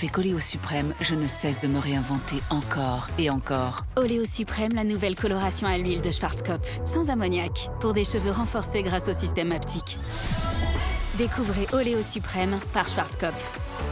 Avec Oléo Suprême, je ne cesse de me réinventer encore et encore. Oléo Suprême, la nouvelle coloration à l'huile de Schwarzkopf, sans ammoniac, pour des cheveux renforcés grâce au système haptique. Découvrez Oléo Suprême par Schwarzkopf.